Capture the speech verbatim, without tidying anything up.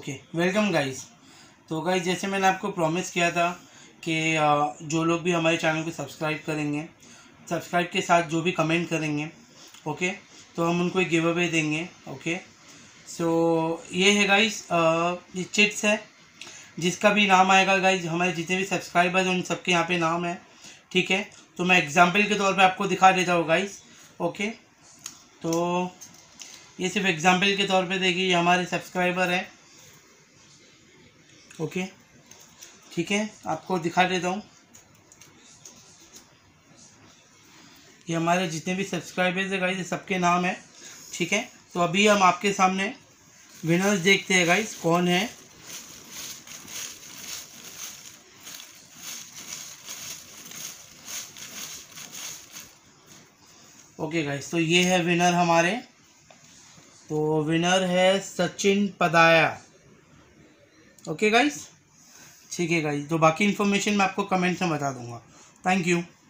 Okay, welcome guys. तो guys, जैसे मैंने आपको प्रॉमिस किया था कि जो लोग भी हमारे चैनल को सब्सक्राइब करेंगे, सब्सक्राइब के साथ जो भी कमेंट करेंगे, ओके, तो हम उनको एक गिव अवे देंगे। ओके, सो ये है गाइस, ये चिट्स है। जिसका भी नाम आएगा गाइस, हमारे जितने भी सब्सक्राइबर्स हैं उन सबके यहाँ पे नाम है, ठीक है। तो मैं एग्जाम्पल के तौर पे आपको दिखा देता हूँ गाइस। ओके, तो ये सिर्फ एग्जाम्पल के तौर पे देखिए, ये हमारे सब्सक्राइबर हैं। ओके, ठीक है, आपको दिखा देता हूँ। ये हमारे जितने भी सब्सक्राइबर्स है गाइस, ये सबके नाम है, ठीक है। तो अभी हम आपके सामने विनर्स देखते हैं गाइस, कौन है। ओके गाइस, तो ये है विनर हमारे। तो विनर है सचिन पदाया। ओके गाइस, ठीक है गाइस। तो बाकी इन्फॉर्मेशन मैं आपको कमेंट में बता दूंगा। Thank you.